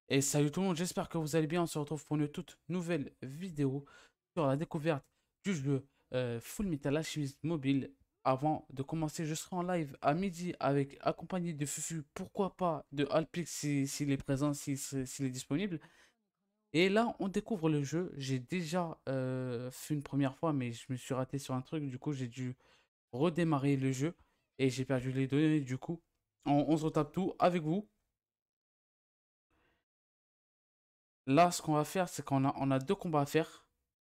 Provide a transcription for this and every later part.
Et salut tout le monde, j'espère que vous allez bien. On se retrouve pour une toute nouvelle vidéo sur la découverte du jeu Full Metal Alchemist Mobile. Avant de commencer, je serai en live à midi avec accompagné de Fufu, pourquoi pas de Alpix s'il est présent, s'il est disponible. Et là, on découvre le jeu. J'ai déjà fait une première fois, mais je me suis raté sur un truc. Du coup, j'ai dû redémarrer le jeu et j'ai perdu les données. Du coup, on se retape tout avec vous. Là, ce qu'on va faire, c'est qu'on a deux combats à faire.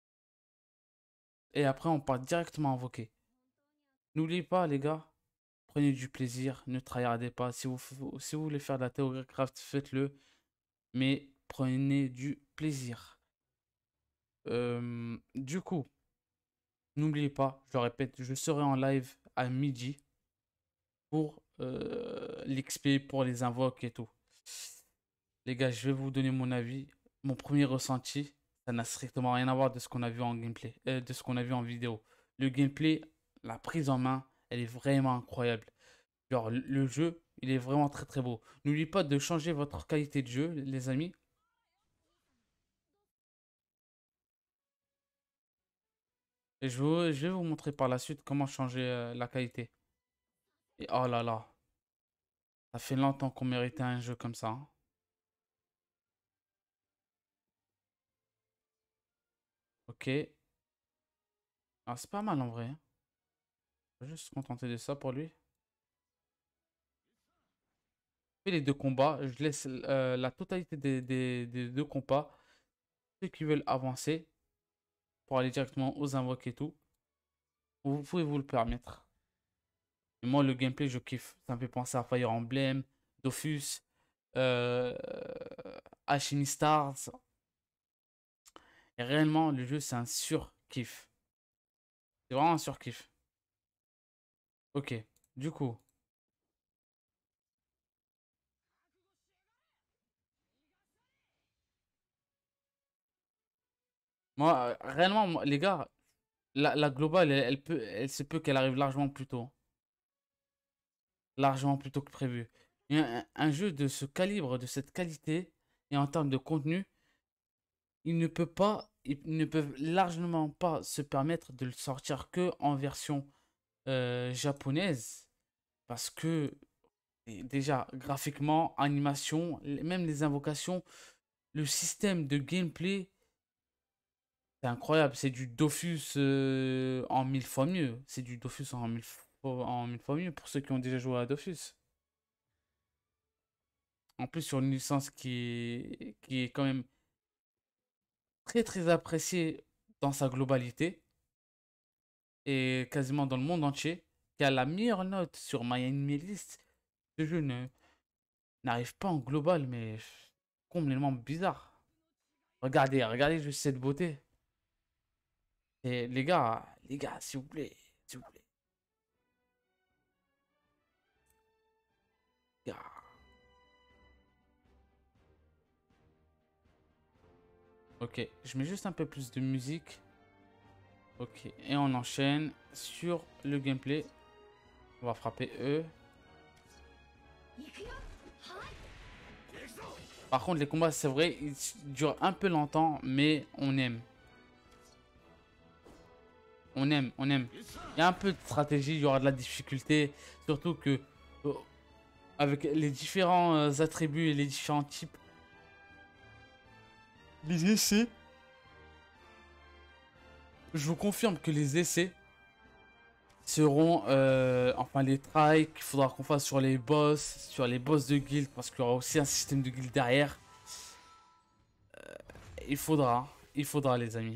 Et après, on part directement invoquer. N'oubliez pas, les gars, prenez du plaisir, ne tryhardez pas. Si vous voulez faire de la théorie craft, faites-le. Mais prenez du plaisir. Du coup, n'oubliez pas, je le répète, je serai en live à midi pour l'XP, pour les invoques et tout. Les gars, je vais vous donner mon avis. Mon premier ressenti, ça n'a strictement rien à voir de ce qu'on a vu en gameplay, de ce qu'on a vu en vidéo. Le gameplay, la prise en main, elle est vraiment incroyable. Genre, le jeu, il est vraiment très très beau. N'oubliez pas de changer votre qualité de jeu, les amis. Et je vais vous montrer par la suite comment changer la qualité. Et oh là là, ça fait longtemps qu'on méritait un jeu comme ça, hein. Ok. Ah, c'est pas mal en vrai, hein. Je vais juste se contenter de ça pour lui. Fais les deux combats. Je laisse la totalité des deux combats. Ceux qui veulent avancer pour aller directement aux invoques et tout, vous pouvez vous le permettre. Et moi, le gameplay, je kiffe. Ça me fait penser à Fire Emblem, Dofus, euh, Ashen Stars. Et réellement, le jeu, c'est un surkiff. C'est vraiment un surkiff. Ok, du coup, moi, réellement, les gars, la globale, elle se peut qu'elle arrive largement plus tôt. Largement plus tôt que prévu. Et un jeu de ce calibre, de cette qualité, et en termes de contenu, ils ne peuvent largement pas se permettre de le sortir que en version japonaise. Parce que déjà, graphiquement, animation, même les invocations, le système de gameplay, c'est incroyable. C'est du Dofus en mille fois mieux. C'est du Dofus en mille fois mieux pour ceux qui ont déjà joué à Dofus. En plus, sur une licence qui est quand même très très appréciée dans sa globalité et quasiment dans le monde entier, qui a la meilleure note sur MyAnimeList. Ce jeu n'arrive pas en global, mais complètement bizarre. Regardez juste cette beauté. Et les gars, s'il vous plaît, s'il vous plaît. Gars. Ok, je mets juste un peu plus de musique. Ok, et on enchaîne sur le gameplay. On va frapper E. Par contre, les combats, c'est vrai, ils durent un peu longtemps, mais on aime. On aime, on aime. Il y a un peu de stratégie, il y aura de la difficulté. Surtout que, euh, avec les différents attributs et les différents types, les essais, je vous confirme que les essais seront, enfin les tries qu'il faudra qu'on fasse sur les boss de guild, parce qu'il y aura aussi un système de guild derrière. Il faudra les amis.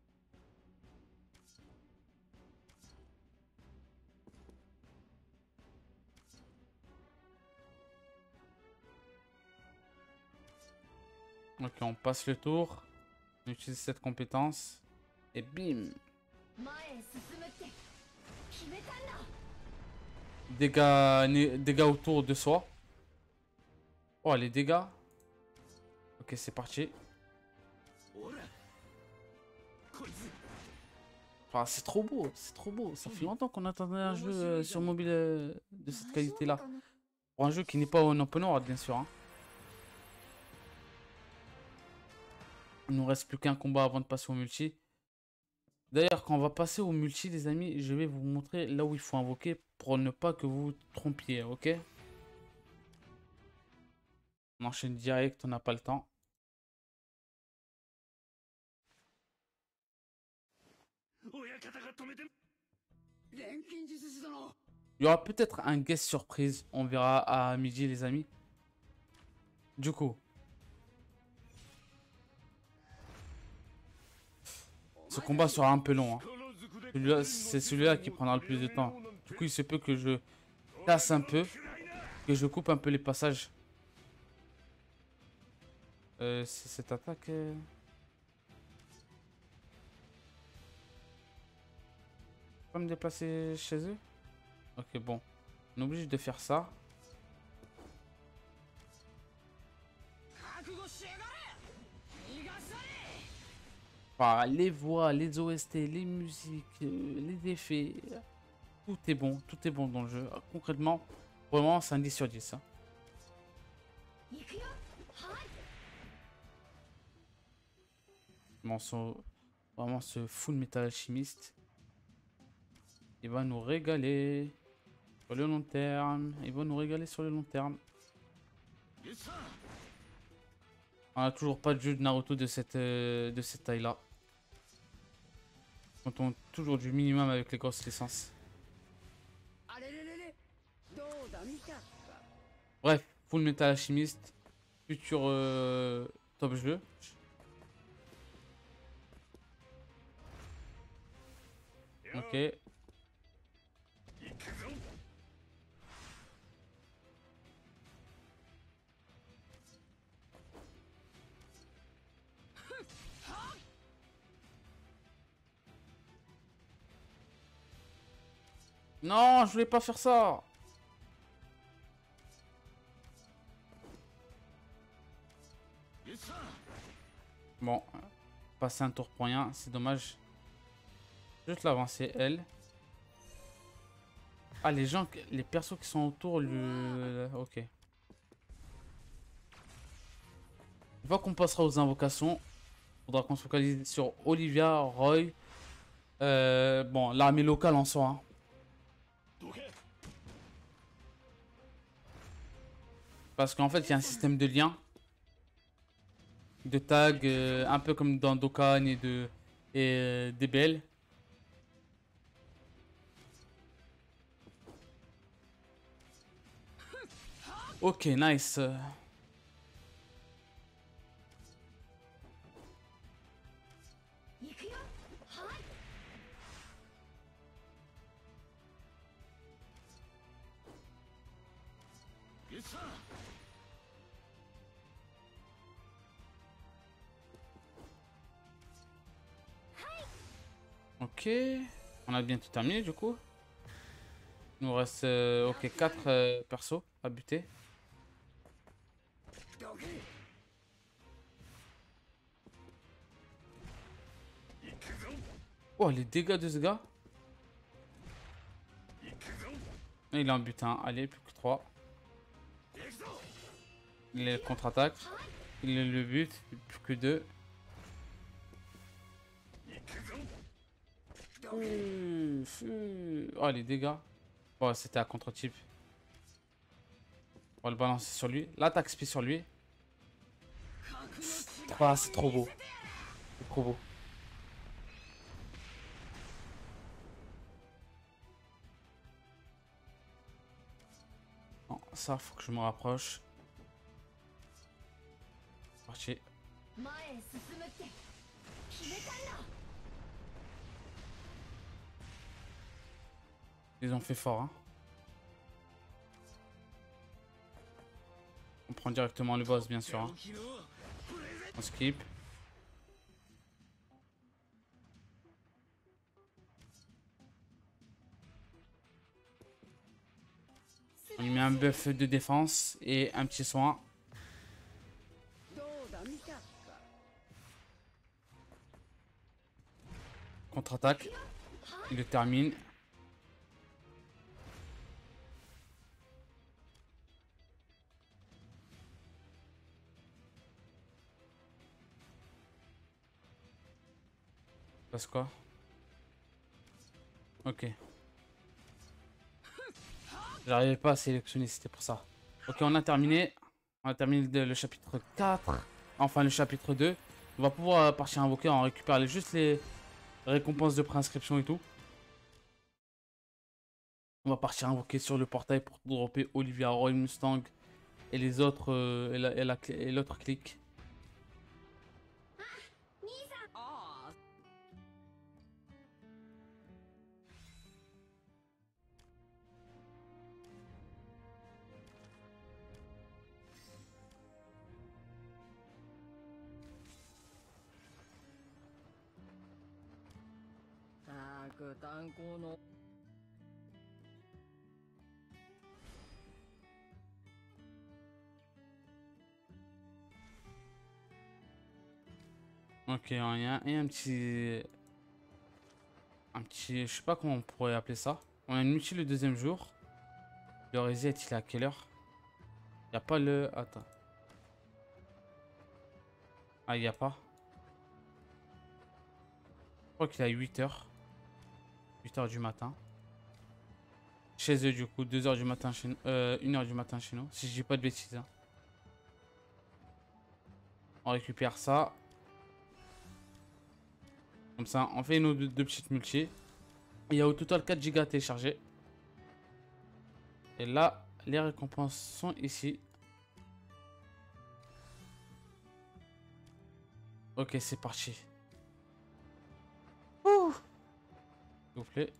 Ok, on passe le tour. On utilise cette compétence. Et bim! Dégâts autour de soi. Oh, les dégâts. Ok, c'est parti. Enfin, c'est trop beau, c'est trop beau. Ça fait longtemps qu'on attendait un jeu sur mobile de cette qualité-là. Pour un jeu qui n'est pas en open world, bien sûr, hein. Il nous reste plus qu'un combat avant de passer au multi. D'ailleurs, quand on va passer au multi, les amis, je vais vous montrer là où il faut invoquer pour ne pas que vous vous trompiez, ok? On enchaîne direct, on n'a pas le temps. Il y aura peut-être un guest surprise, on verra à midi, les amis. Du coup, ce combat sera un peu long, hein. C'est celui-là qui prendra le plus de temps. Du coup, il se peut que je casse un peu, que je coupe un peu les passages. C'est cette attaque. Je peux pas me déplacer chez eux? Ok, bon. On est obligé de faire ça. Enfin, les voix, les OST, les musiques, les effets. Tout est bon dans le jeu. Concrètement, vraiment, c'est un 10 sur 10. Hein. Vraiment, ce Full Metal Alchemist, il va nous régaler sur le long terme. Il va nous régaler sur le long terme. On a toujours pas de jeu de Naruto de cette taille-là. On tourne toujours du minimum avec les grosses licences. Bref, Full Metal Alchemist, futur top jeu. Ok. Non, je voulais pas faire ça. Bon, passer un tour pour rien, c'est dommage. Juste l'avancer, elle. Ah, les gens, les persos qui sont autour, ok. Une fois qu'on passera aux invocations, faudra qu'on se focalise sur Olivia, Roy. Bon, l'armée locale en soi. Hein. Parce qu'en fait, il y a un système de lien, de tag, un peu comme dans Dokkan et DBL. Ok, nice. Ok, on a bientôt terminé du coup. Il nous reste ok 4 persos à buter. Oh, les dégâts de ce gars. Il est en butin. Allez, plus que 3. Il est contre-attaque. Il est le but. Plus que 2. Oh, les dégâts. Oh, c'était à contre-type. On va le balancer sur lui. L'attaque speed sur lui. Ah, c'est trop beau. C'est trop beau. Non, ça, faut que je me rapproche. Parti. Ils ont fait fort, hein. On prend directement le boss, bien sûr. Hein. On skip. On lui met un buff de défense et un petit soin. Contre-attaque. Il le termine. Passe quoi? Ok. J'arrivais pas à sélectionner, c'était pour ça. Ok, on a terminé. On a terminé le chapitre 4. Enfin, le chapitre 2. On va pouvoir partir invoquer. On récupère juste les récompenses de préinscription et tout. On va partir invoquer sur le portail pour dropper Olivia, Roy Mustang et les autres et l'autre clique. Ok, il y a un petit... je sais pas comment on pourrait appeler ça. On a une multi le deuxième jour. Le reset, il est à quelle heure? Il n'y a pas le... Attends. Ah, il n'y a pas. Je crois qu'il est à 8h. 8h du matin. Chez eux, du coup, 2h du matin chez nous. 1h du matin chez nous. Si je dis pas de bêtises. Hein. On récupère ça. Comme ça, on fait nos deux petites multis. Il y a au total 4 gigas téléchargés. Et là, les récompenses sont ici. Ok, c'est parti. Ouh. S'il vous plaît.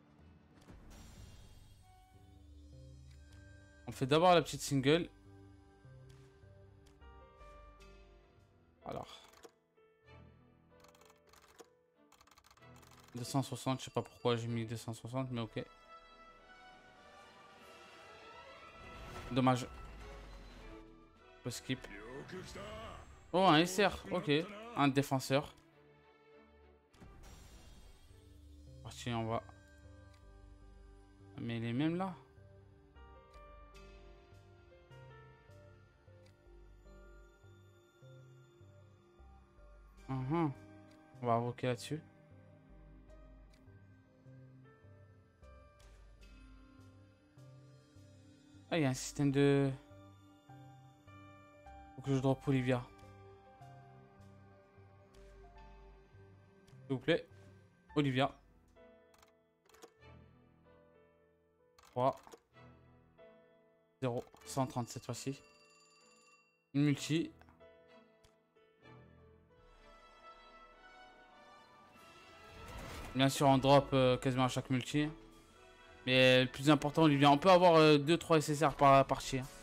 On fait d'abord la petite single. Alors. 260, je sais pas pourquoi j'ai mis 260, mais ok. Dommage. Faut skip. Oh, un SR, ok. Un défenseur. Parti, on va. Mais il est même là. On va invoquer là-dessus. Ah, il y a un système de... Faut que je drop Olivia. S'il vous plaît. Olivia. 3. 0. 130 cette fois-ci. Une multi. Bien sûr, on drop quasiment à chaque multi. Mais le plus important, Olivia, on peut avoir 2-3 SSR par partie. Hein.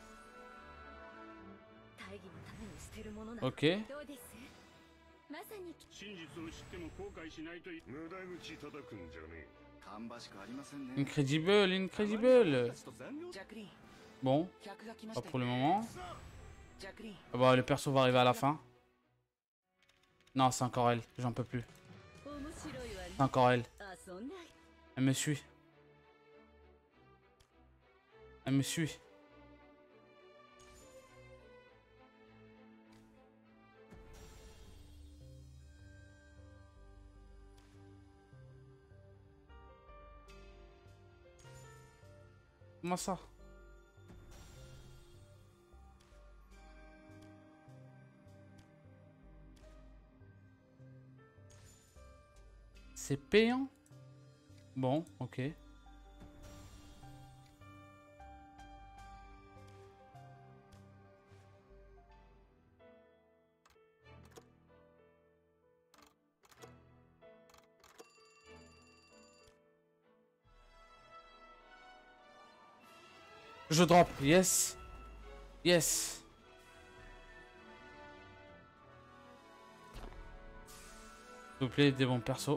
Ok. Incredible, incredible. Bon, pas pour le moment. Ah bah, le perso va arriver à la fin. Non, c'est encore elle, j'en peux plus. C'est encore elle. Elle me suit. Elle me suit. Comment ça? C'est payant? Bon, ok. Je drop, yes. Yes. S'il vous plaît, des bons persos.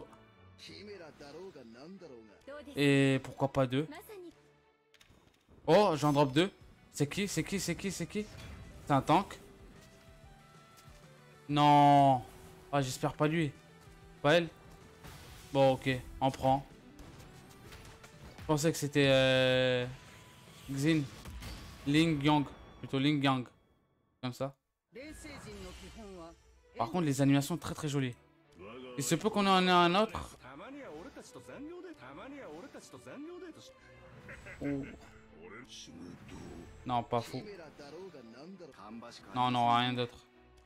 Et pourquoi pas deux? Oh, j'en drop deux. C'est qui? C'est qui? C'est qui? C'est qui? C'est un tank? Non. Ah, j'espère pas lui. Pas elle? Bon, ok, on prend. Je pensais que c'était Xin. Ling Yang. Plutôt Ling Yang. Comme ça. Par contre, les animations très très jolies. Il se peut qu'on en ait un autre. Oh. Non, pas fou. Non, non, rien d'autre.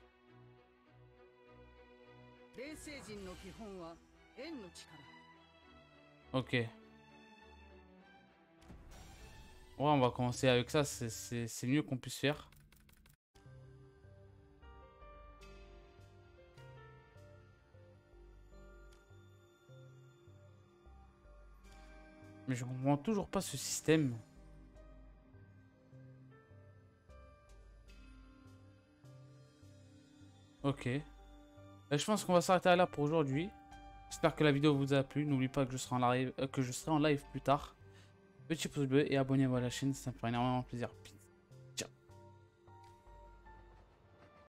Ok. Ouais, on va commencer avec ça. C'est mieux qu'on puisse faire. Mais je comprends toujours pas ce système. Ok. Et je pense qu'on va s'arrêter là pour aujourd'hui. J'espère que la vidéo vous a plu. N'oubliez pas que je serai en live, plus tard. Petit pouce bleu et abonnez-vous à la chaîne, ça me ferait énormément plaisir.